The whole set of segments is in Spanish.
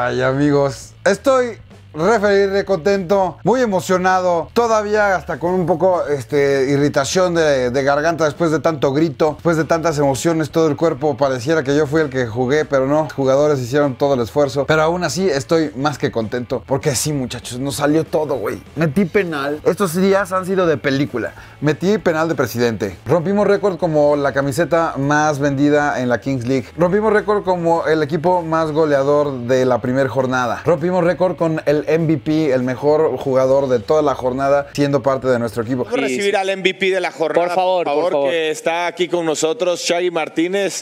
Ay, amigos, estoy re feliz, re contento, muy emocionado, todavía hasta con un poco irritación de garganta después de tanto grito, después de tantas emociones, todo el cuerpo pareciera que yo fui el que jugué, pero no, los jugadores hicieron todo el esfuerzo, pero aún así estoy más que contento, porque sí, muchachos, nos salió todo, güey. Metí penal, estos días han sido de película, metí penal de presidente, rompimos récord como la camiseta más vendida en la Kings League, rompimos récord como el equipo más goleador de la primera jornada, rompimos récord con el MVP, el mejor jugador de toda la jornada, siendo parte de nuestro equipo. Vamos a recibir al MVP de la jornada, por favor, que está aquí con nosotros, Shaggy Martínez.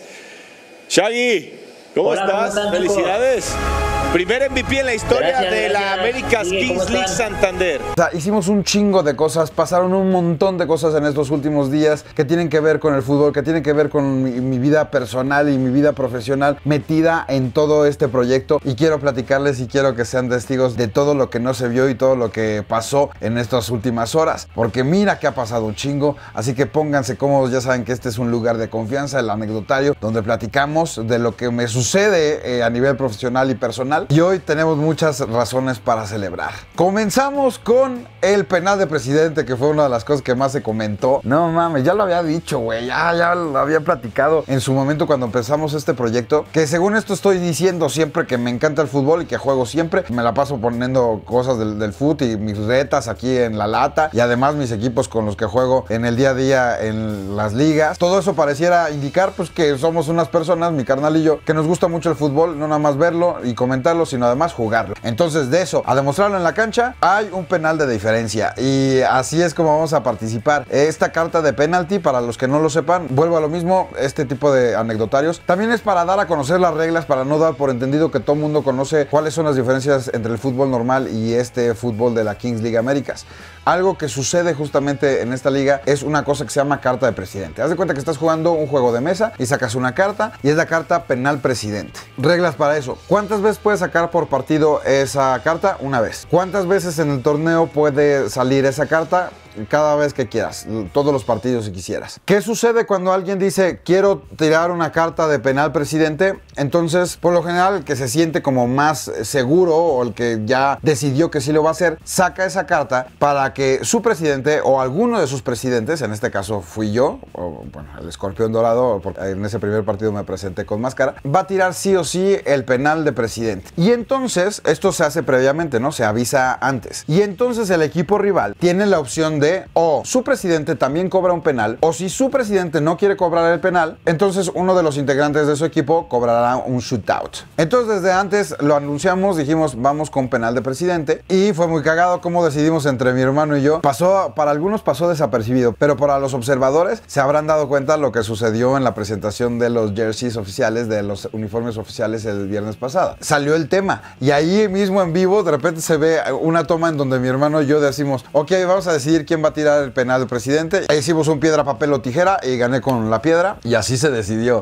Shaggy, ¿cómo estás? Felicidades. Primer MVP en la historia de la Américas Kings League Santander. O sea, hicimos un chingo de cosas, pasaron un montón de cosas en estos últimos días que tienen que ver con el fútbol, que tienen que ver con mi vida personal y mi vida profesional metida en todo este proyecto, y quiero platicarles y quiero que sean testigos de todo lo que no se vio y todo lo que pasó en estas últimas horas, porque mira que ha pasado un chingo, así que pónganse cómodos, ya saben que este es un lugar de confianza, el anecdotario, donde platicamos de lo que me sucede a nivel profesional y personal. Y hoy tenemos muchas razones para celebrar. Comenzamos con el penal de presidente, que fue una de las cosas que más se comentó. No mames, ya lo había dicho, güey. Ya lo había platicado en su momento cuando empezamos este proyecto. Que según esto estoy diciendo siempre que me encanta el fútbol y que juego siempre. Me la paso poniendo cosas del fútbol y mis retas aquí en la lata. Y además mis equipos con los que juego en el día a día en las ligas. Todo eso pareciera indicar pues que somos unas personas, mi carnal y yo, que nos gusta mucho el fútbol. No nada más verlo y comentarlo, sino además jugarlo. Entonces, de eso a demostrarlo en la cancha, hay un penal de diferencia, y así es como vamos a participar. Esta carta de penalti, para los que no lo sepan, vuelvo a lo mismo, este tipo de anecdotarios también es para dar a conocer las reglas, para no dar por entendido que todo el mundo conoce cuáles son las diferencias entre el fútbol normal y este fútbol de la Kings League Américas. Algo que sucede justamente en esta liga es una cosa que se llama carta de presidente. Haz de cuenta que estás jugando un juego de mesa y sacas una carta, y es la carta penal presidente. Reglas para eso: ¿cuántas veces puedes sacar por partido esa carta? Una vez. ¿Cuántas veces en el torneo puede salir esa carta? Cada vez que quieras, todos los partidos si quisieras. ¿Qué sucede cuando alguien dice quiero tirar una carta de penal presidente? Entonces, por lo general, el que se siente como más seguro, o el que ya decidió que sí lo va a hacer, saca esa carta para que su presidente o alguno de sus presidentes, en este caso fui yo, o bueno, el escorpión dorado, porque en ese primer partido me presenté con máscara, va a tirar sí o sí el penal de presidente. Y entonces, esto se hace previamente, ¿no? Se avisa antes. Y entonces el equipo rival tiene la opción de o su presidente también cobra un penal, o si su presidente no quiere cobrar el penal, entonces uno de los integrantes de su equipo cobrará un shootout. Entonces desde antes lo anunciamos, dijimos vamos con penal de presidente, y fue muy cagado como decidimos entre mi hermano y yo. Para algunos pasó desapercibido, pero para los observadores se habrán dado cuenta lo que sucedió en la presentación de los jerseys oficiales, de los uniformes oficiales el viernes pasado. Salió el tema, y ahí mismo en vivo de repente se ve una toma en donde mi hermano y yo decimos ok, vamos a decidir quién va a tirar el penal del presidente. Ahí hicimos un piedra, papel o tijera y gané con la piedra, y así se decidió.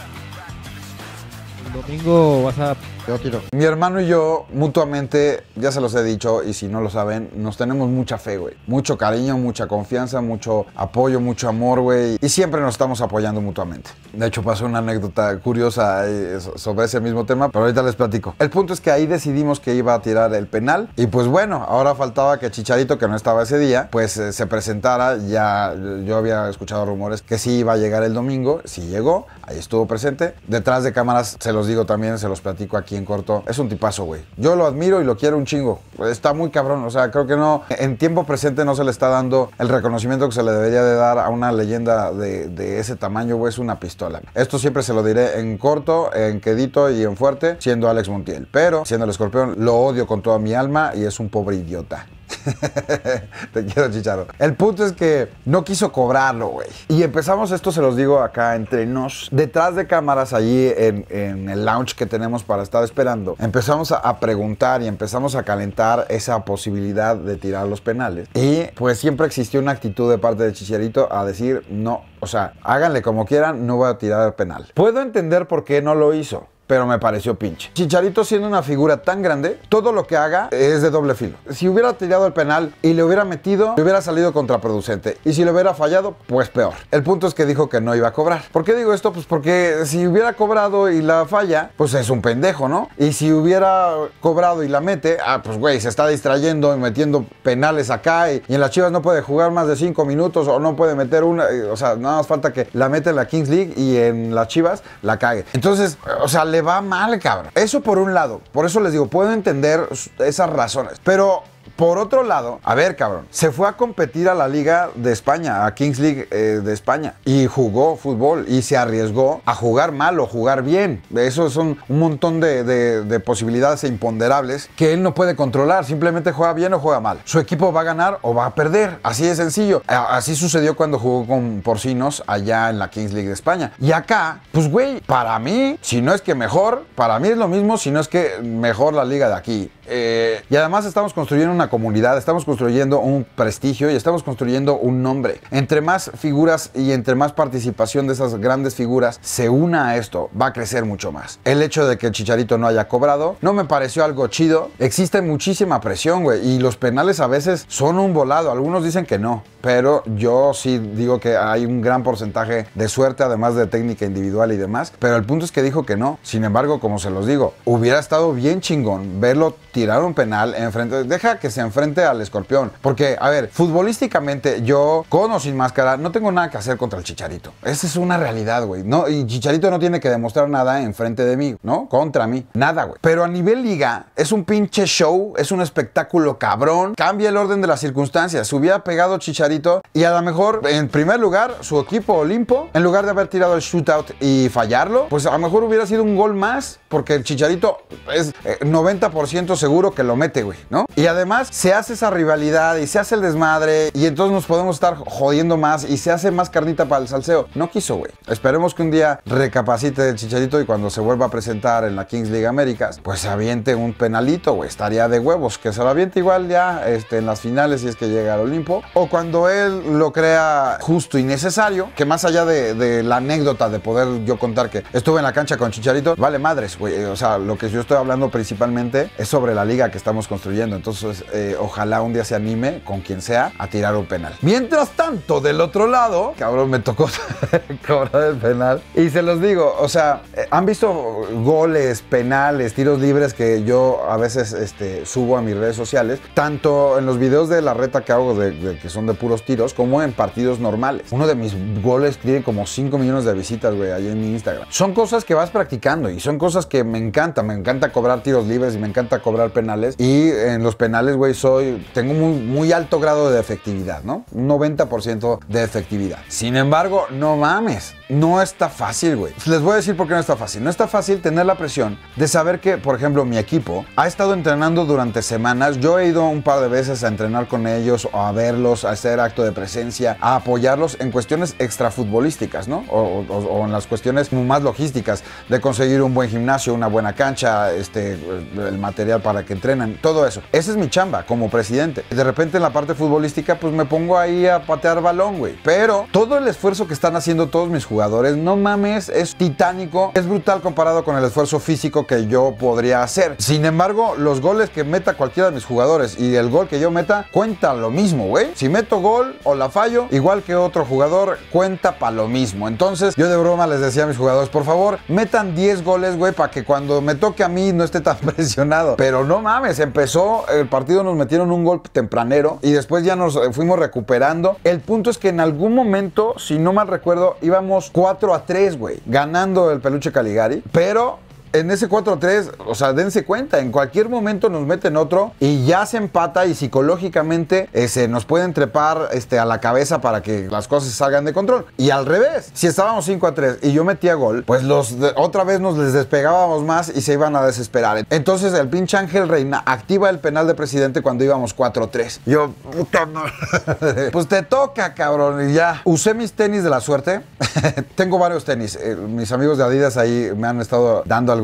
El domingo vas a... Yo tiro. Mi hermano y yo mutuamente, ya se los he dicho, y si no lo saben, nos tenemos mucha fe, güey. Mucho cariño, mucha confianza, mucho apoyo, mucho amor, güey. Y siempre nos estamos apoyando mutuamente. De hecho, pasó una anécdota curiosa sobre ese mismo tema, pero ahorita les platico. El punto es que ahí decidimos que iba a tirar el penal. Y pues bueno, ahora faltaba que Chicharito, que no estaba ese día, pues se presentara. Ya yo había escuchado rumores que sí iba a llegar el domingo. Sí llegó, ahí estuvo presente. Detrás de cámaras, se los digo también, se los platico aquí en corto. Es un tipazo, güey. Yo lo admiro y lo quiero un chingo. Está muy cabrón. O sea, creo que no, en tiempo presente no se le está dando el reconocimiento que se le debería de dar a una leyenda de ese tamaño, güey. Es una pistola. Esto siempre se lo diré en corto, en quedito y en fuerte, siendo Alex Montiel. Pero, siendo el escorpión, lo odio con toda mi alma y es un pobre idiota. Te quiero, Chicharo. El punto es que no quiso cobrarlo, güey. Y empezamos, esto se los digo acá entre nos, detrás de cámaras, allí en el lounge que tenemos para estar esperando, empezamos a preguntar y empezamos a calentar esa posibilidad de tirar los penales. Y pues siempre existió una actitud de parte de Chicharito a decir no, o sea, háganle como quieran, no voy a tirar el penal. Puedo entender por qué no lo hizo. pero me pareció pinche. Chicharito, siendo una figura tan grande, todo lo que haga es de doble filo. Si hubiera tirado el penal y le hubiera metido, le hubiera salido contraproducente. Y si le hubiera fallado, pues peor. El punto es que dijo que no iba a cobrar. ¿Por qué digo esto? Pues porque si hubiera cobrado y la falla, pues es un pendejo, ¿no? Y si hubiera cobrado y la mete, pues güey, se está distrayendo y metiendo penales acá y en las Chivas no puede jugar más de 5 minutos o no puede meter una, o sea, nada más falta que la mete en la Kings League y en las Chivas la cague. Entonces, o sea, le va mal, cabrón. Eso por un lado. Por eso les digo, puedo entender esas razones. Pero por otro lado, a ver, cabrón, se fue a competir a la Liga de España, a Kings League de España, y jugó fútbol y se arriesgó a jugar mal o jugar bien. Eso son un montón de posibilidades e imponderables que él no puede controlar. Simplemente juega bien o juega mal. Su equipo va a ganar o va a perder. Así de sencillo. Así sucedió cuando jugó con Porcinos allá en la Kings League de España. Y acá, pues güey, para mí, si no es que mejor, para mí es lo mismo, si no es que mejor la liga de aquí. Y además estamos construyendo una comunidad, estamos construyendo un prestigio y estamos construyendo un nombre. Entre más figuras y entre más participación de esas grandes figuras se una a esto, va a crecer mucho más. El hecho de que el Chicharito no haya cobrado no me pareció algo chido. Existe muchísima presión, güey, y los penales a veces son un volado. Algunos dicen que no, pero yo sí digo que hay un gran porcentaje de suerte, además de técnica individual y demás. Pero el punto es que dijo que no. Sin embargo, como se los digo, hubiera estado bien chingón verlo tirar un penal enfrente. Deja que se enfrente al Escorpión. Porque, a ver, futbolísticamente, yo, con o sin máscara, no tengo nada que hacer contra el Chicharito. Esa es una realidad, güey. No, y Chicharito no tiene que demostrar nada enfrente de mí, ¿no? Contra mí. Nada, güey. Pero a nivel liga, es un pinche show, es un espectáculo cabrón. Cambia el orden de las circunstancias. Se hubiera pegado Chicharito y a lo mejor, en primer lugar, su equipo Olimpo, en lugar de haber tirado el shootout y fallarlo, pues a lo mejor hubiera sido un gol más, porque el Chicharito es 90% seguro que lo mete, güey, ¿no? Y además se hace esa rivalidad y se hace el desmadre y entonces nos podemos estar jodiendo más y se hace más carnita para el salseo. No quiso, güey. Esperemos que un día recapacite el Chicharito y cuando se vuelva a presentar en la Kings League Américas, pues se aviente un penalito, güey. Estaría de huevos. Que se lo aviente igual ya en las finales si es que llega al Olimpo. O cuando él lo crea justo y necesario, que más allá de la anécdota de poder yo contar que estuve en la cancha con Chicharito, vale madres, güey. O sea, lo que yo estoy hablando principalmente es sobre la liga que estamos construyendo. Entonces, ojalá un día se anime con quien sea a tirar un penal. Mientras tanto, del otro lado, cabrón, me tocó cobrar el penal. Y se los digo, o sea, han visto goles, penales, tiros libres que yo a veces subo a mis redes sociales, tanto en los videos de la reta que hago que son de puros tiros, como en partidos normales. Uno de mis goles tiene como 5 millones de visitas, güey, ahí en mi Instagram. Son cosas que vas practicando y son cosas que me encanta. Me encanta cobrar tiros libres y me encanta cobrar penales. Y en los penales, güey, tengo muy alto grado de efectividad, ¿no? Un 90% de efectividad. Sin embargo, no mames, no está fácil, güey. Les voy a decir por qué no está fácil. No está fácil tener la presión de saber que, por ejemplo, mi equipo ha estado entrenando durante semanas. Yo he ido un par de veces a entrenar con ellos o a verlos, a hacer acto de presencia, a apoyarlos en cuestiones extrafutbolísticas, ¿no? O en las cuestiones más logísticas de conseguir un buen gimnasio, una buena cancha, el material para que entrenen, todo eso. Esa es mi chamba como presidente. De repente en la parte futbolística, pues me pongo ahí a patear balón, güey. Pero todo el esfuerzo que están haciendo todos mis jugadores, no mames, es titánico, es brutal comparado con el esfuerzo físico que yo podría hacer. Sin embargo, los goles que meta cualquiera de mis jugadores y el gol que yo meta, cuenta lo mismo, güey. Si meto gol o la fallo, igual que otro jugador, cuenta para lo mismo. Entonces, yo de broma les decía a mis jugadores, por favor, metan 10 goles, güey, para que cuando me toque a mí no esté tan presionado. Pero no mames, empezó el partido, nos metieron un gol tempranero y después ya nos fuimos recuperando. El punto es que en algún momento, si no mal recuerdo, íbamos 4-3, güey, ganando el Peluche Caligari, pero en ese 4-3, o sea, dense cuenta, en cualquier momento nos meten otro y ya se empata y psicológicamente nos pueden trepar a la cabeza para que las cosas salgan de control. Y al revés, si estábamos 5-3 y yo metía gol, pues otra vez les despegábamos más y se iban a desesperar. Entonces el pinche Ángel Reina activa el penal de presidente cuando íbamos 4-3. Yo, puta madre. Pues te toca, cabrón. Y ya usé mis tenis de la suerte. Tengo varios tenis. Mis amigos de Adidas ahí me han estado dando algunos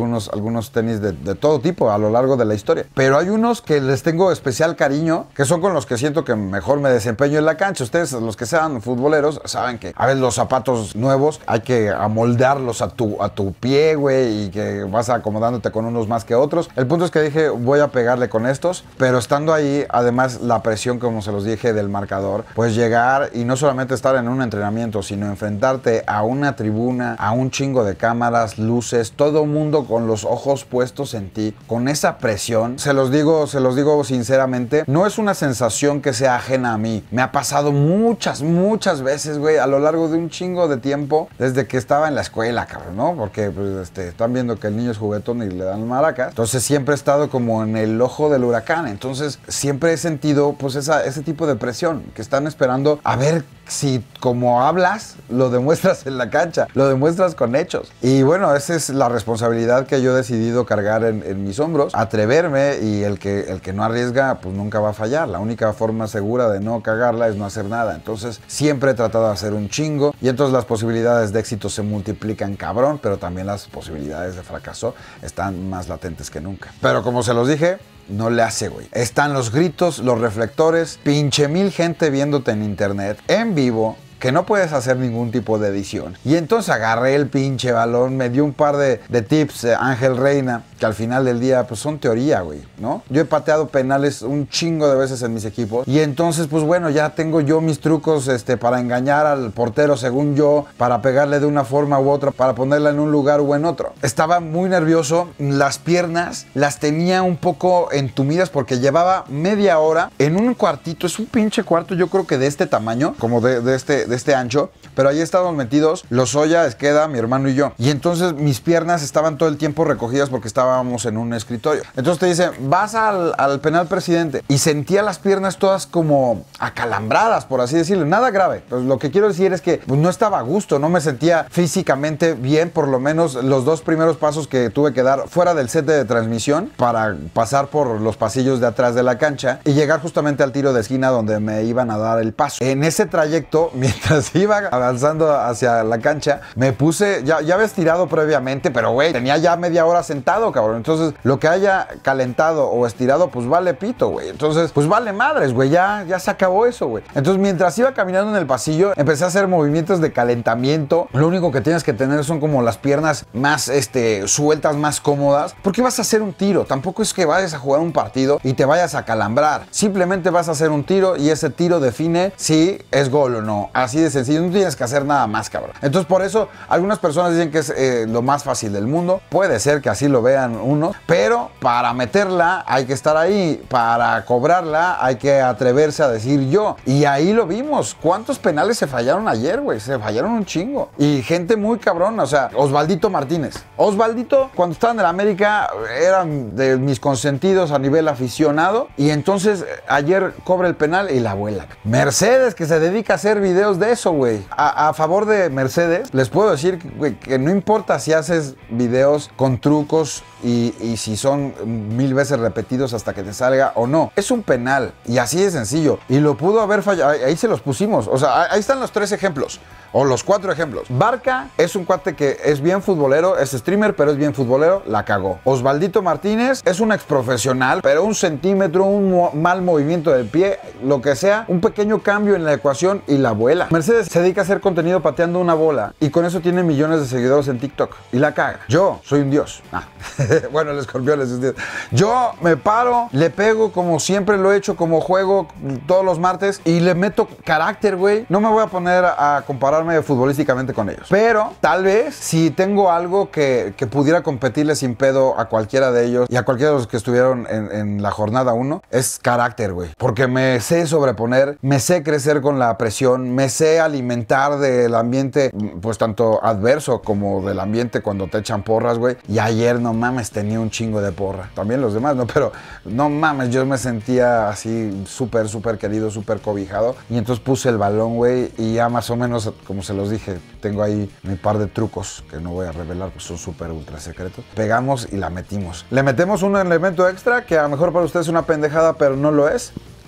algunos tenis de todo tipo a lo largo de la historia. Pero hay unos que les tengo especial cariño, que son con los que siento que mejor me desempeño en la cancha. Ustedes, los que sean futboleros, saben que a veces los zapatos nuevos hay que amoldarlos a tu pie, güey, y que vas acomodándote con unos más que otros. El punto es que dije, voy a pegarle con estos, pero estando ahí, además la presión, como se los dije, del marcador, pues llegar y no solamente estar en un entrenamiento, sino enfrentarte a una tribuna, a un chingo de cámaras, luces, todo mundo con los ojos puestos en ti, con esa presión. Se los digo sinceramente, no es una sensación que sea ajena a mí. Me ha pasado muchas veces, güey, a lo largo de un chingo de tiempo, desde que estaba en la escuela, cabrón, ¿no? Porque pues, están viendo que el niño es juguetón y le dan maracas. Entonces siempre he estado como en el ojo del huracán. Entonces siempre he sentido pues ese tipo de presión, que están esperando a ver si como hablas, lo demuestras en la cancha, lo demuestras con hechos. Y bueno, esa es la responsabilidad que yo he decidido cargar en mis hombros, atreverme, y el que no arriesga, pues nunca va a fallar. La única forma segura de no cagarla es no hacer nada. Entonces siempre he tratado de hacer un chingo, y entonces las posibilidades de éxito se multiplican cabrón, pero también las posibilidades de fracaso están más latentes que nunca. Pero como se los dije, no le hace, güey. Están los gritos, los reflectores, pinche mil gente viéndote en internet, en vivo, que no puedes hacer ningún tipo de edición. Y entonces agarré el pinche balón, me dio un par de tips, Ángel Reina, que al final del día pues son teoría, güey, ¿no? Yo he pateado penales un chingo de veces en mis equipos, y entonces pues bueno, ya tengo yo mis trucos para engañar al portero según yo, para pegarle de una forma u otra, para ponerla en un lugar o en otro. Estaba muy nervioso, las piernas las tenía un poco entumidas porque llevaba media hora en un cuartito, es un pinche cuarto, yo creo que de este tamaño, como de este ancho, pero ahí estábamos metidos Lozoya, Esqueda, mi hermano y yo. Y entonces mis piernas estaban todo el tiempo recogidas porque estábamos en un escritorio. Entonces te dicen, vas al penal presidente, y sentía las piernas todas como acalambradas, por así decirlo. Nada grave. Pues lo que quiero decir es que pues, no estaba a gusto, no me sentía físicamente bien, por lo menos los 2 primeros pasos que tuve que dar fuera del set de transmisión para pasar por los pasillos de atrás de la cancha y llegar justamente al tiro de esquina donde me iban a dar el paso. En ese trayecto, mientras iba avanzando hacia la cancha, me puse, ya había estirado previamente, pero güey, tenía ya media hora sentado, cabrón. Entonces, lo que haya calentado o estirado, pues vale pito, güey. Entonces, pues vale madres, güey, ya se acabó eso, güey. Entonces, mientras iba caminando en el pasillo, empecé a hacer movimientos de calentamiento. Lo único que tienes que tener son como las piernas más, sueltas, más cómodas, porque vas a hacer un tiro. Tampoco es que vayas a jugar un partido y te vayas a calambrar. Simplemente vas a hacer un tiro, y ese tiro define si es gol o no. Así de sencillo, no tienes que hacer nada más, cabrón. Entonces por eso algunas personas dicen que es lo más fácil del mundo. Puede ser que así lo vean uno, pero para meterla hay que estar ahí, para cobrarla hay que atreverse a decir yo. Y ahí lo vimos. ¿Cuántos penales se fallaron ayer, güey? Se fallaron un chingo. Y gente muy cabrona, o sea, Osvaldito Martínez. Osvaldito, cuando estaba en el América, era de mis consentidos a nivel aficionado, y entonces ayer cobra el penal y la vuela. Mercedes, que se dedica a hacer videos de eso, güey. A favor de Mercedes, les puedo decir, güey, que no importa si haces videos con trucos y si son 1000 veces repetidos hasta que te salga o no. Es un penal, y así de sencillo. Y lo pudo haber fallado. Ahí se los pusimos. O sea, ahí están los 3 ejemplos. O los 4 ejemplos. Barca es un cuate que es bien futbolero, es streamer, pero es bien futbolero, la cagó. Osvaldito Martínez es un exprofesional, pero un centímetro, un mal movimiento del pie, lo que sea, un pequeño cambio en la ecuación y la vuela. Mercedes se dedica a hacer contenido pateando una bola, y con eso tiene millones de seguidores en TikTok, y la caga. Yo soy un dios. Bueno, el escorpión es un dios. Yo me paro, le pego como siempre lo he hecho, como juego todos los martes, y le meto carácter, güey. No me voy a poner a comparar futbolísticamente con ellos, pero tal vez si tengo algo que pudiera competirle sin pedo a cualquiera de ellos y a cualquiera de los que estuvieron en la jornada 1, es carácter, güey, porque me sé sobreponer, me sé crecer con la presión, me sé alimentar del ambiente, pues tanto adverso como del ambiente cuando te echan porras, güey. Y ayer, no mames, tenía un chingo de porra, también los demás, ¿no? Pero no mames, yo me sentía así súper querido, súper cobijado, y entonces puse el balón, güey, y ya más o menos, como se los dije, tengo ahí mi par de trucos que no voy a revelar, pues son súper ultra secretos. Pegamos y la metimos. Le metemos un elemento extra que a lo mejor para ustedes es una pendejada, pero no lo es.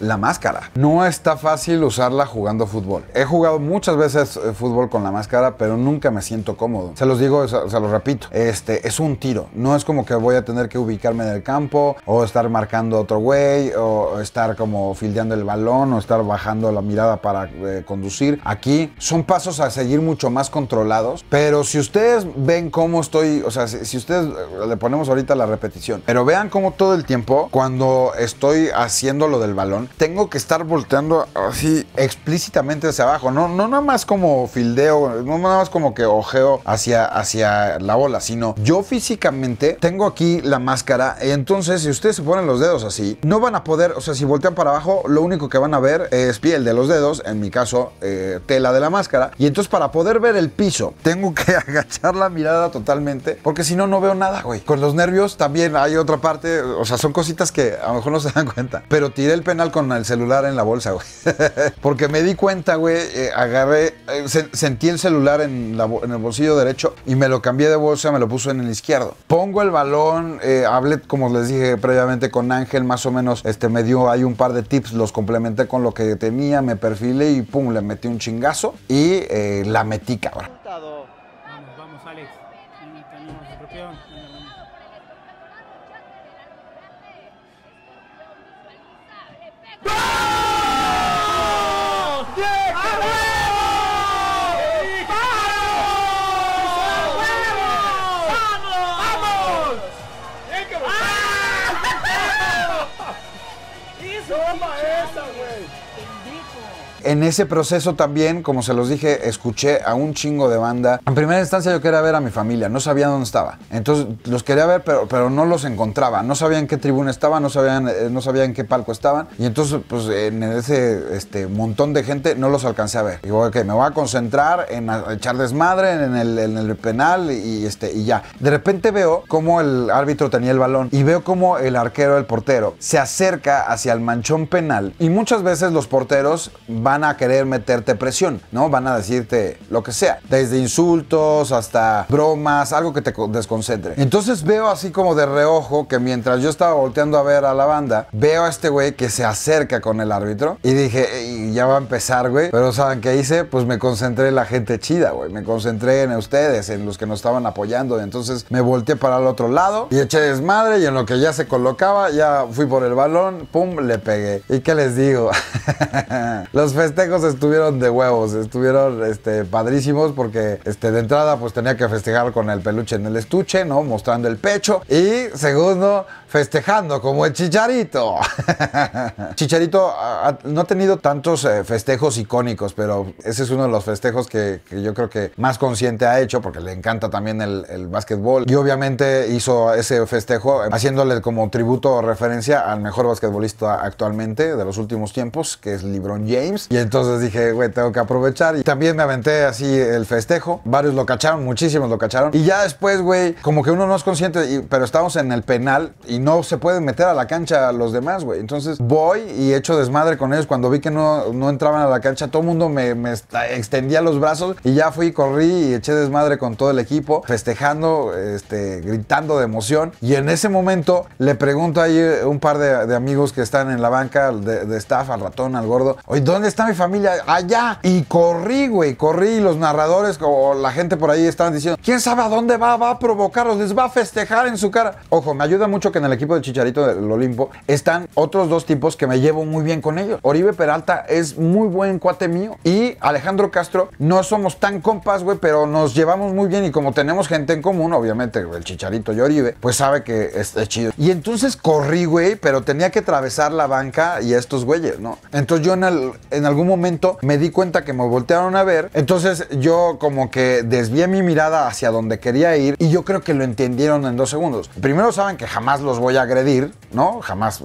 la máscara. No está fácil usarla jugando fútbol. He jugado muchas veces fútbol con la máscara, pero nunca me siento cómodo. Se los digo, se los repito. Es un tiro. No es como que voy a tener que ubicarme en el campo o estar marcando otro güey o estar como fildeando el balón o estar bajando la mirada para conducir. Aquí son pasos a seguir mucho más controlados, pero si ustedes ven cómo estoy, o sea, si ustedes le ponemos ahorita la repetición, pero vean cómo todo el tiempo cuando estoy haciendo lo del balón, tengo que estar volteando así explícitamente hacia abajo, no nada más como fildeo, no nada más como que ojeo hacia la bola, sino yo físicamente tengo aquí la máscara, y entonces si ustedes se ponen los dedos así, no van a poder, o sea, si voltean para abajo, lo único que van a ver es piel de los dedos, en mi caso, tela de la máscara, y entonces para poder ver el piso, tengo que agachar la mirada totalmente, porque si no, no veo nada, güey. Con los nervios también hay otra parte, o sea, son cositas que a lo mejor no se dan cuenta, pero tiré el penal con el celular en la bolsa, güey. Porque me di cuenta, güey, agarré, sentí el celular en el bolsillo derecho y me lo cambié de bolsa, me lo puso en el izquierdo. Pongo el balón, hablé, como les dije previamente, con Ángel, más o menos, me dio ahí un par de tips, los complementé con lo que tenía, me perfilé y pum, le metí un chingazo y la metí, cabrón. Vamos, Alex. Y tenemos otro peón. En ese proceso también, como se los dije, escuché a un chingo de banda. En primera instancia yo quería ver a mi familia, no sabía dónde estaba. Entonces los quería ver, pero no los encontraba. No sabía en qué tribuna estaban, no sabía en qué palco estaban. Y entonces, pues en ese montón de gente no los alcancé a ver. Digo, ok, me voy a concentrar en echar desmadre en el penal y ya. De repente veo cómo el árbitro tenía el balón y veo cómo el arquero, el portero, se acerca hacia el manchón penal. Y muchas veces los porteros van a querer meterte presión, ¿no? Van a decirte lo que sea, desde insultos hasta bromas, algo que te desconcentre. Entonces veo así como de reojo que mientras yo estaba volteando a ver a la banda, veo a este güey que se acerca con el árbitro y dije, ya va a empezar, güey. Pero ¿saben qué hice? Pues me concentré en la gente chida, güey. Me concentré en ustedes, en los que nos estaban apoyando. Y entonces me volteé para el otro lado y eché desmadre y en lo que ya se colocaba, ya fui por el balón, pum, le pegué. ¿Y qué les digo? Los festejos estuvieron de huevos, estuvieron padrísimos porque de entrada pues tenía que festejar con el peluche en el estuche, ¿no? Mostrando el pecho y segundo, festejando como el Chicharito. Chicharito no ha tenido tantos festejos icónicos, pero ese es uno de los festejos que yo creo que más consciente ha hecho porque le encanta también el básquetbol y obviamente hizo ese festejo haciéndole como tributo o referencia al mejor basquetbolista actualmente de los últimos tiempos, que es LeBron James. Y entonces dije, güey, tengo que aprovechar. Y también me aventé así el festejo. Varios lo cacharon, muchísimos lo cacharon. Y ya después, güey, como que uno no es consciente, pero estábamos en el penal y no se pueden meter a la cancha los demás, güey. Entonces voy y echo desmadre con ellos. Cuando vi que no entraban a la cancha, todo el mundo me extendía los brazos y ya fui, corrí y eché desmadre con todo el equipo, festejando, gritando de emoción. Y en ese momento le pregunto ahí un par de amigos que están en la banca de staff, al ratón, al gordo, oye, ¿dónde está mi familia? Allá. Y corrí, güey, corrí y los narradores o la gente por ahí estaban diciendo, ¿quién sabe a dónde va a provocarlos? Les va a festejar en su cara. Ojo, me ayuda mucho que en el equipo del Chicharito del Olimpo están otros dos tipos que me llevo muy bien con ellos. Oribe Peralta es muy buen cuate mío y Alejandro Castro no somos tan compas, güey, pero nos llevamos muy bien y como tenemos gente en común, obviamente el Chicharito y Oribe, pues sabe que es chido. Y entonces corrí, güey, pero tenía que atravesar la banca y estos güeyes, ¿no? Entonces yo en algún momento me di cuenta que me voltearon a ver, entonces yo como que desvié mi mirada hacia donde quería ir y yo creo que lo entendieron en 2 segundos. Primero saben que jamás los voy a agredir, ¿no? Jamás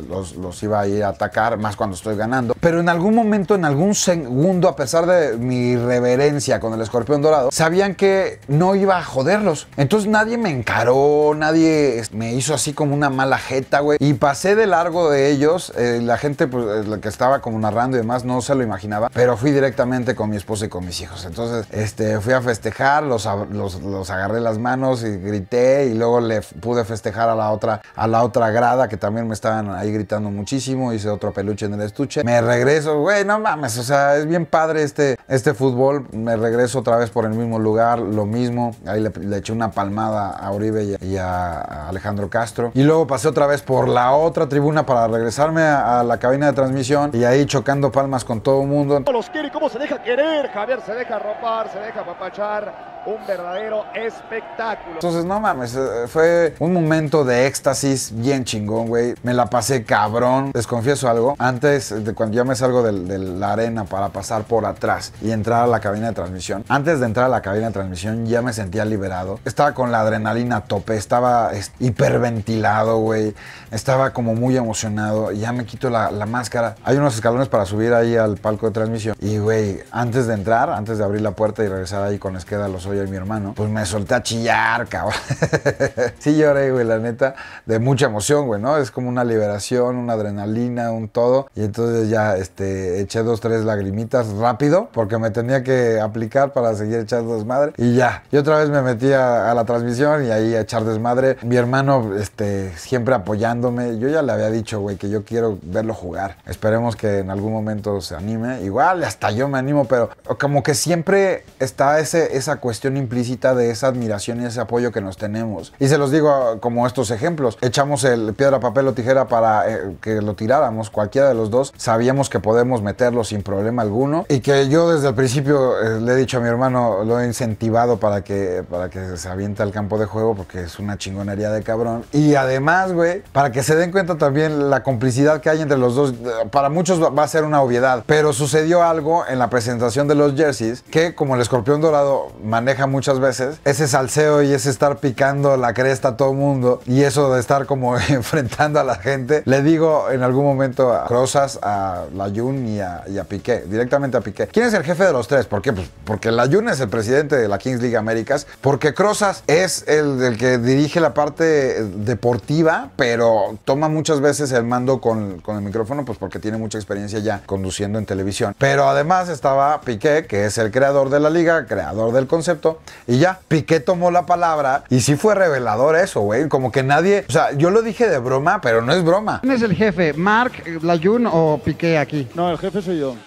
los iba a ir a atacar, más cuando estoy ganando. Pero en algún momento, en algún segundo, a pesar de mi reverencia con el escorpión dorado, sabían que no iba a joderlos. Entonces nadie me encaró, nadie me hizo así como una mala jeta, güey. Y pasé de largo de ellos, la gente pues, la que estaba como narrando y demás no se lo imaginaba, pero fui directamente con mi esposa y con mis hijos. Entonces fui a festejar, los agarré las manos y grité y luego le pude festejar a la otra a la otra grada que también me estaban ahí gritando muchísimo, hice otro peluche en el estuche. Me regreso, güey, no mames, o sea, es bien padre este fútbol. Me regreso otra vez por el mismo lugar, lo mismo. Ahí le eché una palmada a Uribe y a Alejandro Castro. Y luego pasé otra vez por la otra tribuna para regresarme a la cabina de transmisión y ahí chocando palmas con todo el mundo. Los quiere, cómo se deja querer, Javier se deja ropar, se deja apapachar, un verdadero espectáculo. Entonces, no mames, fue un momento de éxtasis bien chingón, güey. Me la pasé cabrón. Les confieso algo, antes de cuando ya me salgo de la arena para pasar por atrás y entrar a la cabina de transmisión, antes de entrar a la cabina de transmisión ya me sentía liberado. Estaba con la adrenalina a tope, estaba hiperventilado, güey. Estaba como muy emocionado. Ya me quito la máscara. Hay unos escalones para subir ahí al palco de transmisión. Y, güey, antes de entrar, antes de abrir la puerta y regresar ahí con Esqueda, Lozoya y mi hermano, pues me solté a chillar, cabrón. Sí lloré, güey, la neta, de mucha emoción, güey, ¿no? Es como una liberación, una adrenalina, un todo. Y entonces ya eché 2, 3 lagrimitas rápido, porque me tenía que aplicar para seguir echando desmadre. Y ya. Y otra vez me metí a la transmisión y ahí a echar desmadre. Mi hermano, siempre apoyándome. Yo ya le había dicho, güey, que yo quiero verlo jugar. Esperemos que en algún momento se anime. Igual, hasta yo me animo, pero como que siempre está esa cuestión implícita de esa admiración y ese apoyo que nos tenemos. Y se los digo como estos ejemplos. Echamos el piedra, papel o tijera para que lo tiráramos, cualquiera de los dos. Sabíamos que podemos meterlo sin problema alguno. Y que yo desde el principio le he dicho a mi hermano, lo he incentivado para que se aviente al campo de juego, porque es una chingonería de cabrón. Y además, güey, para que se den cuenta también la complicidad que hay entre los dos. Para muchos va a ser una obviedad, pero sucedió algo en la presentación de los jerseys que, como el escorpión dorado maneja muchas veces, ese salseo y ese estar picando la cresta a todo mundo y eso de estar como enfrentando a la gente, le digo en algún momento a Crozas, a Layún y a Piqué, directamente a Piqué: ¿quién es el jefe de los tres? ¿Por qué? Pues porque Layún es el presidente de la Kings League Américas, porque Crozas es el que dirige la parte deportiva, pero toma muchas veces el mando con el micrófono, pues porque tiene mucha experiencia ya conduciendo en televisión. Pero además estaba Piqué, que es el creador de la liga, creador del concepto, y ya, Piqué tomó la palabra y sí fue revelador eso, güey, como que nadie, o sea, yo lo dije de broma, pero no es broma. ¿Quién es el jefe? ¿Marc, Layún o Piqué aquí? No, el jefe soy yo.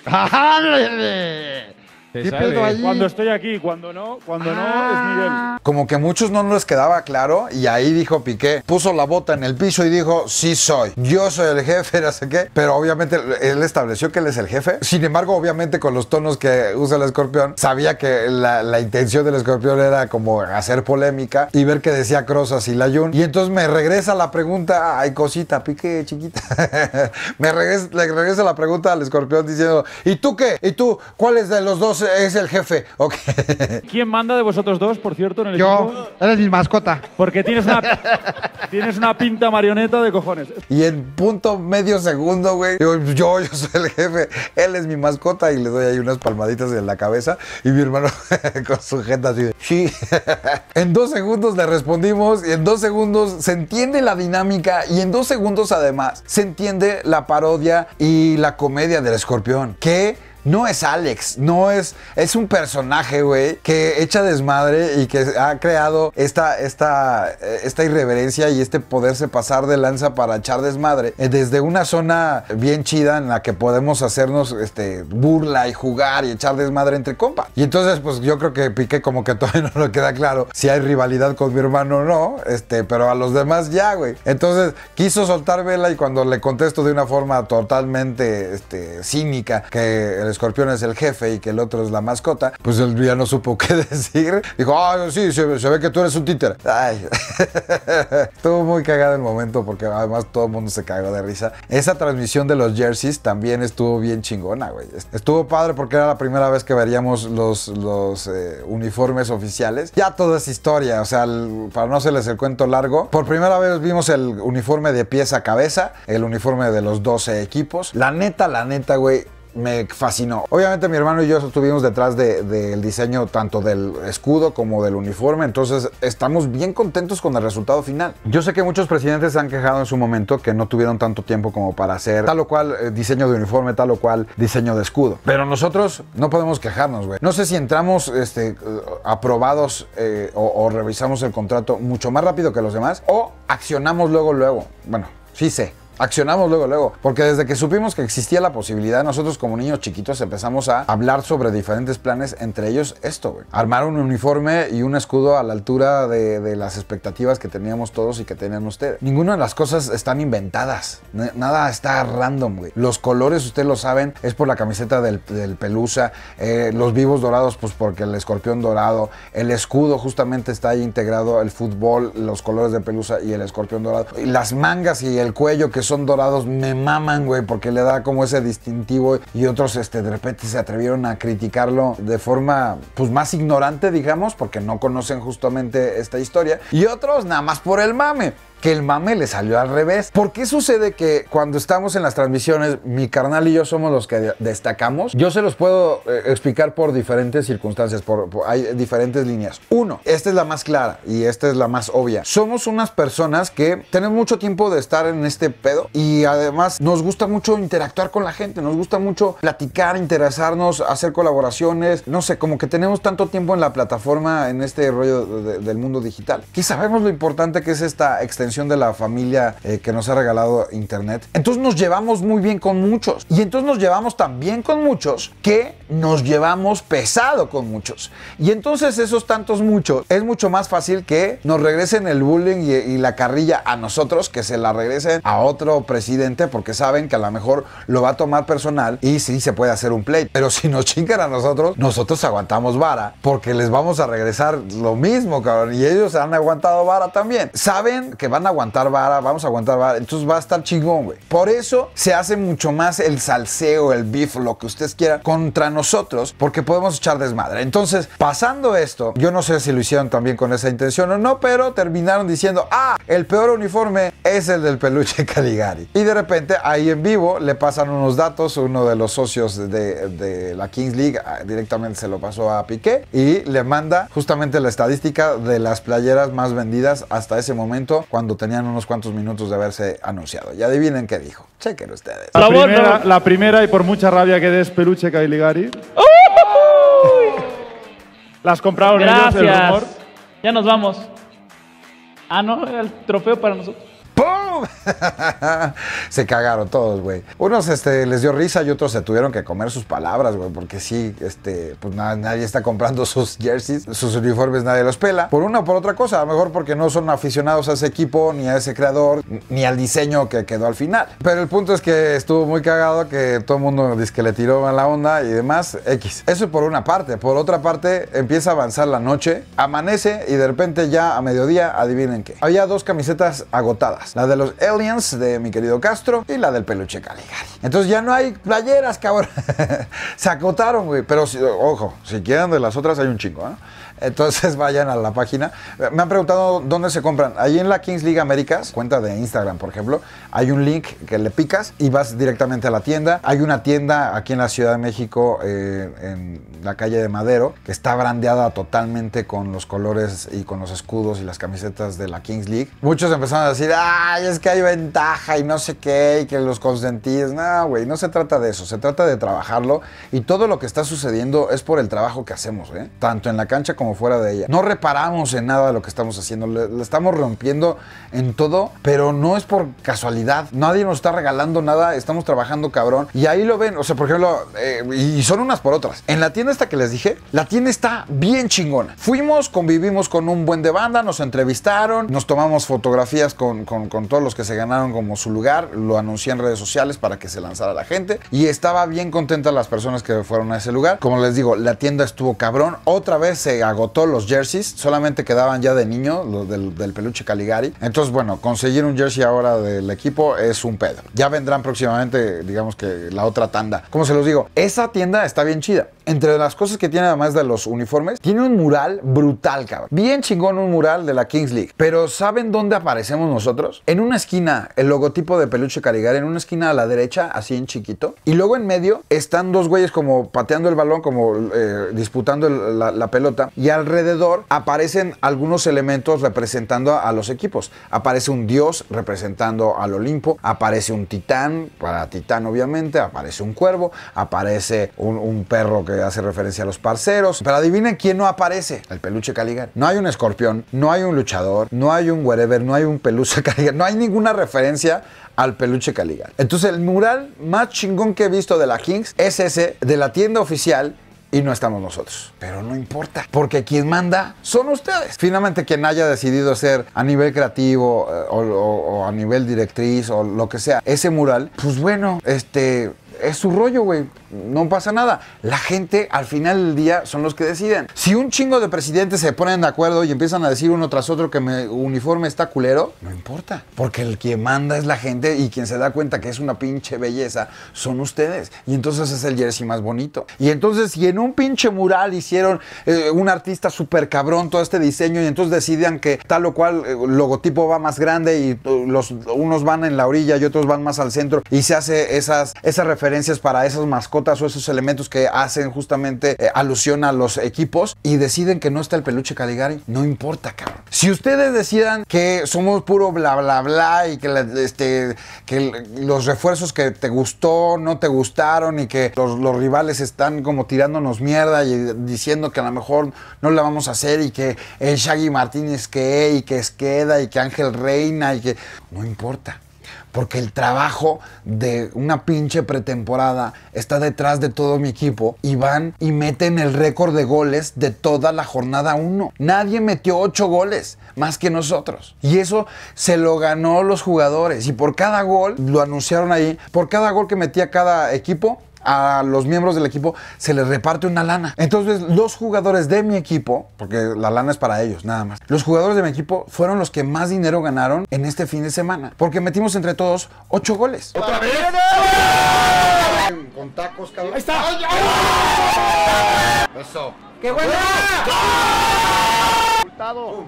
¿Qué pedo ahí? Cuando estoy aquí, cuando no, es Miguel. Como que a muchos no les quedaba claro y ahí dijo Piqué, puso la bota en el piso y dijo: sí soy, yo soy el jefe, no sé qué. Pero obviamente él estableció que él es el jefe. Sin embargo, obviamente con los tonos que usa el escorpión, sabía que la intención del escorpión era como hacer polémica y ver que decía Crozas y Layún. Y entonces me regresa la pregunta: ay, cosita, Piqué, chiquita. Le regresa la pregunta al escorpión diciendo: ¿y tú qué? ¿Y tú? ¿Cuál es de los dos es el jefe? Okay. ¿Quién manda de vosotros dos, por cierto, en el equipo? Yo, eres mi mascota. Porque tienes una pinta marioneta de cojones. Y en punto medio segundo, güey, digo, yo soy el jefe, él es mi mascota, y le doy ahí unas palmaditas en la cabeza y mi hermano con su jeta así de sí. En 2 segundos le respondimos y en 2 segundos se entiende la dinámica y en 2 segundos además se entiende la parodia y la comedia del escorpión, que no es Alex, no es un personaje, güey, que echa desmadre y que ha creado esta irreverencia y poderse pasar de lanza para echar desmadre desde una zona bien chida en la que podemos hacernos burla y jugar y echar desmadre entre compas. Y entonces, pues yo creo que Piqué como que todavía no le queda claro si hay rivalidad con mi hermano o no, pero a los demás ya, güey. Entonces quiso soltar vela y cuando le contesto de una forma totalmente cínica que el escorpión es el jefe y que el otro es la mascota, pues él ya no supo qué decir. Dijo: sí, se ve que tú eres un títere. Ay. Estuvo muy cagado el momento porque además todo el mundo se cagó de risa. Esa transmisión de los jerseys también estuvo bien chingona, güey. Estuvo padre porque era la primera vez que veríamos los uniformes oficiales. Ya todo es historia, o sea, para no hacerles el cuento largo, por primera vez vimos el uniforme de pies a cabeza, el uniforme de los 12 equipos. La neta, güey, me fascinó. Obviamente mi hermano y yo estuvimos detrás del diseño tanto del escudo como del uniforme, entonces estamos bien contentos con el resultado final. Yo sé que muchos presidentes se han quejado en su momento que no tuvieron tanto tiempo como para hacer tal o cual diseño de uniforme, tal o cual diseño de escudo. Pero nosotros no podemos quejarnos, güey. No sé si entramos aprobados o revisamos el contrato mucho más rápido que los demás o accionamos luego. Bueno, sí sé. Accionamos luego, porque desde que supimos que existía la posibilidad, nosotros como niños chiquitos empezamos a hablar sobre diferentes planes, entre ellos esto, güey. Armar un uniforme y un escudo a la altura de las expectativas que teníamos todos y que tenían ustedes. Ninguna de las cosas están inventadas, nada está random, güey. Los colores, ustedes lo saben, es por la camiseta del Pelusa, los vivos dorados, pues porque el escorpión dorado, el escudo justamente está ahí integrado, el fútbol, los colores de Pelusa y el escorpión dorado. Y las mangas y el cuello que son dorados me maman, güey, porque le da como ese distintivo y otros de repente se atrevieron a criticarlo de forma pues más ignorante, digamos, porque no conocen justamente esta historia, y otros nada más por el mame. Que el mame le salió al revés. ¿Por qué sucede que cuando estamos en las transmisiones, mi carnal y yo somos los que destacamos? Yo se los puedo explicar por diferentes circunstancias, hay diferentes líneas. Uno, esta es la más clara y esta es la más obvia. Somos unas personas que tenemos mucho tiempo de estar en este pedo y además nos gusta mucho interactuar con la gente, nos gusta mucho platicar, interesarnos, hacer colaboraciones, no sé, como que tenemos tanto tiempo en la plataforma, en este rollo del mundo digital, que sabemos lo importante que es esta extensión de la familia que nos ha regalado internet. Entonces nos llevamos muy bien con muchos y entonces nos llevamos tan bien con muchos que nos llevamos pesado con muchos, y entonces esos tantos muchos es mucho más fácil que nos regresen el bullying y la carrilla a nosotros que se la regresen a otro presidente, porque saben que a lo mejor lo va a tomar personal y sí se puede hacer un play, pero si nos chingan a nosotros aguantamos vara porque les vamos a regresar lo mismo, cabrón, y ellos han aguantado vara también, saben que van a aguantar vara, vamos a aguantar vara, entonces va a estar chingón, güey. Por eso se hace mucho más el salseo, el beef, lo que ustedes quieran contra nosotros, porque podemos echar desmadre. Entonces, pasando esto, yo no sé si lo hicieron también con esa intención o no, pero terminaron diciendo, el peor uniforme es el del Peluche Caligari. Y de repente, ahí en vivo, le pasan unos datos, uno de los socios de la Kings League directamente se lo pasó a Piqué y le manda justamente la estadística de las playeras más vendidas hasta ese momento, cuando tenían unos cuantos minutos de haberse anunciado. Y adivinen qué dijo. Chequen ustedes. La primera y por mucha rabia que des Peluche Caligari. Las compraron ellos, el rumor. Ya nos vamos. No, era el trofeo para nosotros. ¡Pum! Se cagaron todos, güey. Unos les dio risa y otros se tuvieron que comer sus palabras, güey, porque sí, pues nadie está comprando sus jerseys, sus uniformes, nadie los pela. Por una o por otra cosa, a lo mejor porque no son aficionados a ese equipo, ni a ese creador, ni al diseño que quedó al final. Pero el punto es que estuvo muy cagado, que todo el mundo dice que le tiró a la onda y demás, X. Eso por una parte. Por otra parte, empieza a avanzar la noche, amanece y de repente ya a mediodía, adivinen qué. Había dos camisetas agotadas. La de los Aliens de mi querido Castro y la del Peluche Caligari. Entonces ya no hay playeras, cabrón. Se acotaron, güey. Pero ojo, si quieren de las otras hay un chingo, ¿eh? Entonces vayan a la página. Me han preguntado dónde se compran. Ahí en la Kings League Américas, cuenta de Instagram, por ejemplo, hay un link que le picas y vas directamente a la tienda. Hay una tienda aquí en la Ciudad de México, en la calle de Madero, que está brandeada totalmente con los colores y con los escudos y las camisetas de la Kings League. Muchos empezaron a decir, es que hay ventaja y no sé qué, y que los consentidos. No, güey, no se trata de eso. Se trata de trabajarlo, y todo lo que está sucediendo es por el trabajo que hacemos, tanto en la cancha como fuera de ella. No reparamos en nada de lo que estamos haciendo, le estamos rompiendo en todo, pero no es por casualidad. Nadie nos está regalando nada, estamos trabajando cabrón, y ahí lo ven. O sea, por ejemplo, y son unas por otras. En la tienda esta que les dije, la tienda está bien chingona. Fuimos, convivimos con un buen de banda, nos entrevistaron, nos tomamos fotografías con todos los que se ganaron como su lugar, lo anuncié en redes sociales para que se lanzara la gente, y estaba bien contenta las personas que fueron a ese lugar. Como les digo, la tienda estuvo cabrón. Otra vez se agotó los jerseys, solamente quedaban ya de niño, los del Peluche Caligari. Entonces, bueno, conseguir un jersey ahora del equipo es un pedo. Ya vendrán próximamente, digamos que la otra tanda. Como se los digo, esa tienda está bien chida. entre las cosas que tiene además de los uniformes, tiene un mural brutal, cabrón. Bien chingón un mural de la Kings League. Pero ¿saben dónde aparecemos nosotros? En una esquina, el logotipo de Peluche Caligari, en una esquina a la derecha, así en chiquito. Y luego en medio están dos güeyes como pateando el balón, como disputando la pelota. Y alrededor aparecen algunos elementos representando a los equipos. Aparece un dios representando al Olimpo. Aparece un titán, para titán obviamente. Aparece un cuervo. Aparece un perro que hace referencia a los parceros. Pero adivinen quién no aparece. El Peluche Caligari. No hay un escorpión, no hay un luchador, no hay un wherever, no hay un Peluche Caligari. No hay ninguna referencia al Peluche Caligari. Entonces el mural más chingón que he visto de la Kings es ese de la tienda oficial. Y no estamos nosotros. Pero no importa, porque quien manda son ustedes. Finalmente, quien haya decidido hacer a nivel creativo o a nivel directriz o lo que sea, ese mural, pues bueno, es su rollo, güey. No pasa nada. La gente, al final del día, son los que deciden. Si un chingo de presidentes se ponen de acuerdo y empiezan a decir uno tras otro que mi uniforme está culero, no importa. Porque el que manda es la gente y quien se da cuenta que es una pinche belleza son ustedes. Y entonces es el jersey más bonito. Y entonces, si en un pinche mural hicieron un artista súper cabrón todo este diseño y entonces decidan que tal o cual logotipo va más grande y unos van en la orilla y otros van más al centro y se hace esas referencias para esas mascotas o esos elementos que hacen justamente alusión a los equipos y deciden que no está el Peluche Caligari, no importa, cabrón. Si ustedes decidan que somos puro bla bla bla y que, los refuerzos que te gustó no te gustaron y que los rivales están como tirándonos mierda y diciendo que a lo mejor no la vamos a hacer y que el Shaggy Martínez y que Esqueda y que Ángel Reina y que no importa. Porque el trabajo de una pinche pretemporada está detrás de todo mi equipo y van y meten el récord de goles de toda la jornada 1. Nadie metió 8 goles más que nosotros. Y eso se lo ganó los jugadores. Y por cada gol, lo anunciaron ahí, por cada gol que metía cada equipo, a los miembros del equipo se les reparte una lana. Entonces los jugadores de mi equipo, porque la lana es para ellos nada más, los jugadores de mi equipo fueron los que más dinero ganaron en este fin de semana, porque metimos entre todos 8 goles. ¡Otra vez! Con tacos, cabrón. ¡Ahí está! Eso. ¡Qué buena! Resultado.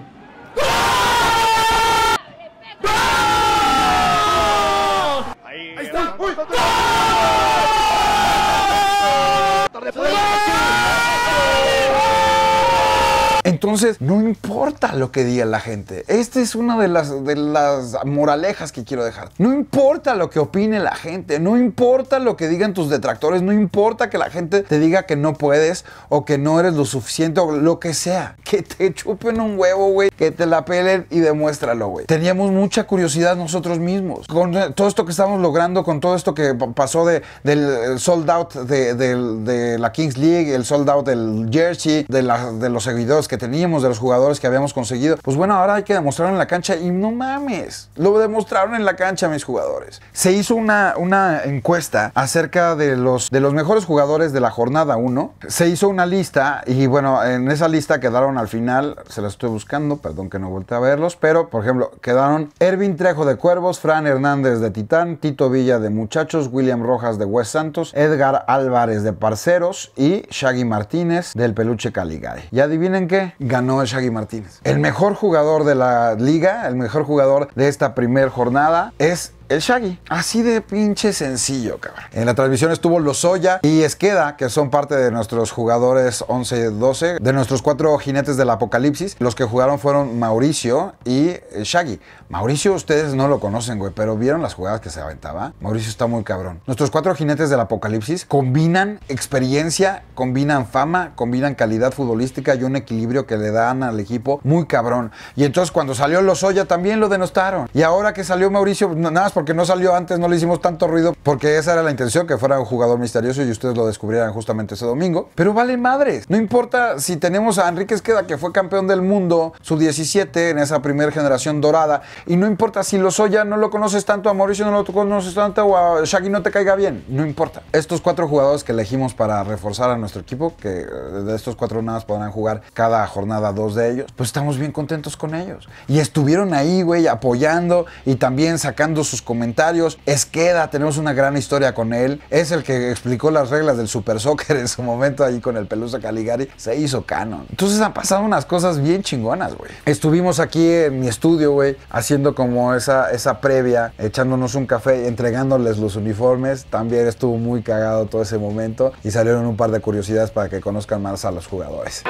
Ahí está. ¡Uy! Entonces, no importa lo que diga la gente. Esta es una de las moralejas que quiero dejar. No importa lo que opine la gente, no importa lo que digan tus detractores, no importa que la gente te diga que no puedes o que no eres lo suficiente o lo que sea. Que te chupen un huevo, güey, que te la pelen y demuéstralo, güey. Teníamos mucha curiosidad nosotros mismos. Con todo esto que estamos logrando, con todo esto que pasó del sold out de la Kings League, el sold out del jersey, de los seguidores que teníamos, de los jugadores que habíamos conseguido, pues bueno, ahora hay que demostrarlo en la cancha y no mames, lo demostraron en la cancha mis jugadores. Se hizo una encuesta acerca de los mejores jugadores de la jornada 1, se hizo una lista y bueno, en esa lista quedaron al final, se la estoy buscando, perdón que no volteé a verlos, pero por ejemplo, quedaron Ervin Trejo de Cuervos, Fran Hernández de Titán, Tito Villa de Muchachos, William Rojas de West Santos, Edgar Álvarez de Parceros y Shaggy Martínez del Peluche Caligari. ¿Y adivinen qué? Ganó el Shaggy Martínez. El mejor jugador de la liga, el mejor jugador de esta primera jornada es el Shaggy. Así de pinche sencillo, cabrón. En la transmisión estuvo Lozoya y Esqueda, que son parte de nuestros jugadores 11-12, de nuestros 4 jinetes del apocalipsis. Los que jugaron fueron Mauricio y Shaggy. Mauricio ustedes no lo conocen, güey, pero ¿vieron las jugadas que se aventaba? Mauricio está muy cabrón. Nuestros 4 jinetes del apocalipsis combinan experiencia, combinan fama, combinan calidad futbolística y un equilibrio que le dan al equipo muy cabrón. Y entonces cuando salió Lozoya también lo denostaron. Y ahora que salió Mauricio, nada más porque no salió antes, no le hicimos tanto ruido, porque esa era la intención, que fuera un jugador misterioso y ustedes lo descubrieran justamente ese domingo. Pero vale madres. No importa si tenemos a Enrique Esqueda, que fue campeón del mundo sub-17 en esa primera generación dorada, y no importa si Lozoya no lo conoces tanto, a Mauricio no lo conoces tanto, o a Shaggy no te caiga bien. No importa. Estos 4 jugadores que elegimos para reforzar a nuestro equipo, que de estos 4 nada más podrán jugar cada jornada 2 de ellos, pues estamos bien contentos con ellos. Y estuvieron ahí, güey, apoyando y también sacando sus comentarios. Esqueda, tenemos una gran historia con él. Es el que explicó las reglas del Super Soccer en su momento ahí con el Peluche Caligari. Se hizo canon. Entonces han pasado unas cosas bien chingonas, güey. Estuvimos aquí en mi estudio, güey, haciendo como esa previa, echándonos un café, entregándoles los uniformes. También estuvo muy cagado todo ese momento y salieron un par de curiosidades para que conozcan más a los jugadores.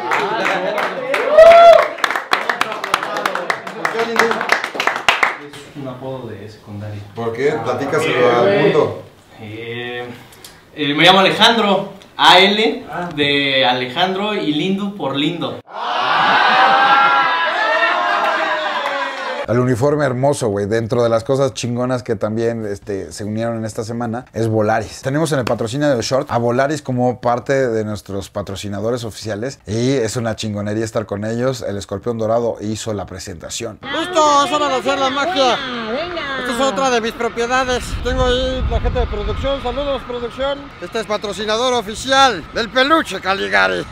Es un apodo de secundaria. ¿Por qué? Platícaselo al mundo. Me llamo Alejandro, AL de Alejandro y Lindo por Lindo. El uniforme hermoso, güey. Dentro de las cosas chingonas que también se unieron en esta semana es Volaris. Tenemos en el patrocinio del short a Volaris como parte de nuestros patrocinadores oficiales y es una chingonería estar con ellos. El Escorpión Dorado hizo la presentación. ¡Listo! ¡Es hora de hacer la magia! Esta es otra de mis propiedades. Tengo ahí la gente de producción. Saludos, producción. Este es patrocinador oficial del Peluche Caligari.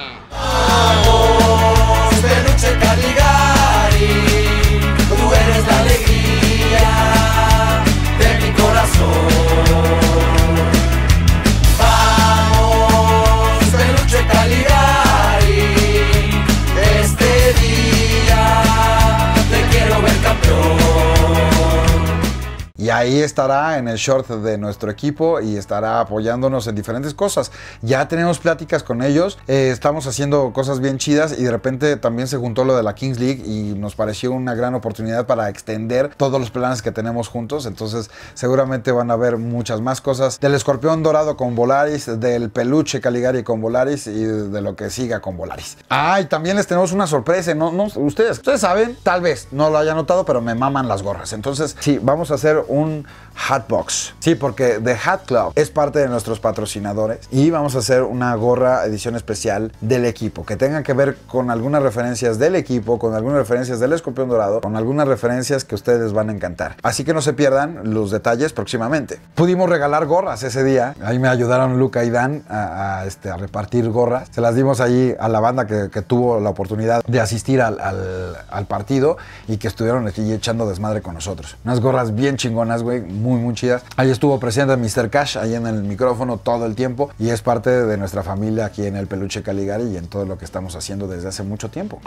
¡Vamos, Peluche Caligari! Tú eres la alegría de mi corazón. Vamos, Peluche Caligari, este día te quiero ver campeón. Y ahí estará en el short de nuestro equipo y estará apoyándonos en diferentes cosas. Ya tenemos pláticas con ellos, estamos haciendo cosas bien chidas y de repente también se juntó lo de la Kings League y nos pareció una gran oportunidad para extender todos los planes que tenemos juntos. Entonces seguramente van a ver muchas más cosas del Escorpión Dorado con Volaris, del Peluche Caligari con Volaris y de lo que siga con Volaris. Ah, y también les tenemos una sorpresa. Ustedes saben, tal vez no lo hayan notado, pero me maman las gorras. Entonces sí, vamos a hacer un Hatbox. Sí, porque The Hat Club es parte de nuestros patrocinadores y vamos a hacer una gorra edición especial del equipo que tengan que ver con algunas referencias del equipo, con algunas referencias del Escorpión Dorado, con algunas referencias que ustedes van a encantar. Así que no se pierdan los detalles próximamente. Pudimos regalar gorras ese día. Ahí me ayudaron Luca y Dan a repartir gorras. Se las dimos ahí a la banda que tuvo la oportunidad de asistir al partido y que estuvieron aquí echando desmadre con nosotros. Unas gorras bien chingonas, güey, muy chidas. Ahí estuvo presente Mr. Cash, ahí en el micrófono todo el tiempo y es parte de nuestra familia aquí en el Peluche Caligari y en todo lo que estamos haciendo desde hace mucho tiempo.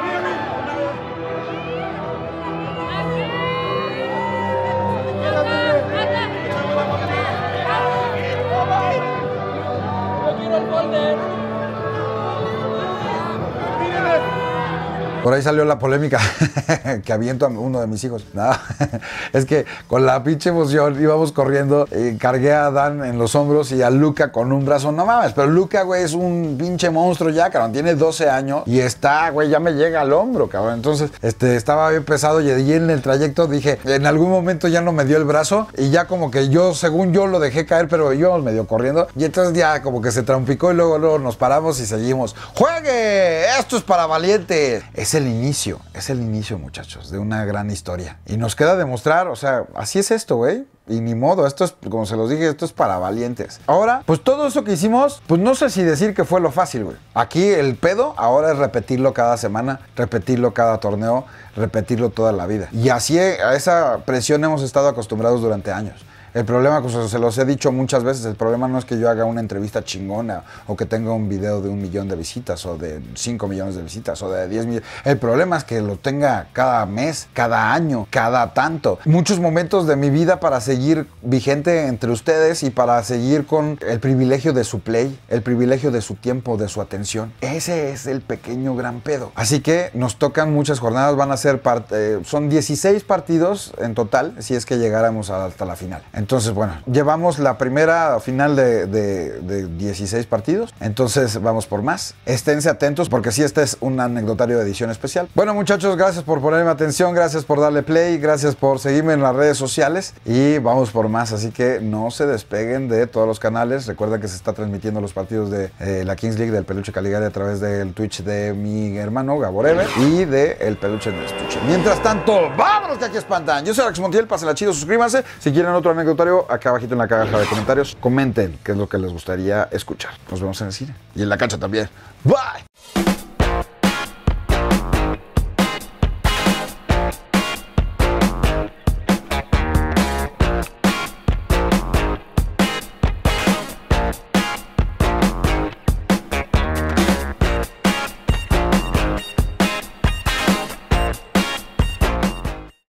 Por ahí salió la polémica que aviento a uno de mis hijos. No, es que con la pinche emoción íbamos corriendo, cargué a Dan en los hombros y a Luca con un brazo. No mames, pero Luca, güey, es un pinche monstruo ya, cabrón. Tiene 12 años y está, güey, ya me llega al hombro, cabrón. Entonces, estaba bien pesado y en el trayecto dije, en algún momento ya no me dio el brazo y ya como que según yo lo dejé caer, pero íbamos medio corriendo y entonces ya como que se trompicó y luego nos paramos y seguimos. ¡Juegue! ¡Esto es para valientes! Es el inicio, muchachos, de una gran historia. Y nos queda demostrar, o sea, así es esto, güey. Y ni modo, esto es, como se los dije, esto es para valientes. Ahora, pues todo eso que hicimos, pues no sé si decir que fue lo fácil, güey. Aquí el pedo ahora es repetirlo cada semana, repetirlo cada torneo, repetirlo toda la vida. Y así a esa presión hemos estado acostumbrados durante años. El problema, pues se los he dicho muchas veces, el problema no es que yo haga una entrevista chingona o que tenga un video de 1 millón de visitas o de 5 millones de visitas o de 10 millones. El problema es que lo tenga cada mes, cada año, cada tanto. Muchos momentos de mi vida para seguir vigente entre ustedes y para seguir con el privilegio de su play, el privilegio de su tiempo, de su atención. Ese es el pequeño gran pedo. Así que nos tocan muchas jornadas, van a ser son 16 partidos en total si es que llegáramos hasta la final. Entonces, bueno, llevamos la primera final de 16 partidos. Entonces, vamos por más. Esténse atentos porque sí, este es un anecdotario de edición especial. Bueno, muchachos, gracias por ponerme atención. Gracias por darle play. Gracias por seguirme en las redes sociales. Y vamos por más. Así que no se despeguen de todos los canales. Recuerda que se está transmitiendo los partidos de la Kings League del Peluche Caligari a través del Twitch de mi hermano Gaborever y de El Peluche del Estuche. Mientras tanto, vámonos que aquí espantan. Yo soy Alex Montiel. Pásenla chido, suscríbanse. Si quieren otro anecdotario, acá abajito en la caja de comentarios, comenten qué es lo que les gustaría escuchar. Nos vemos en el cine y en la cancha también. Bye.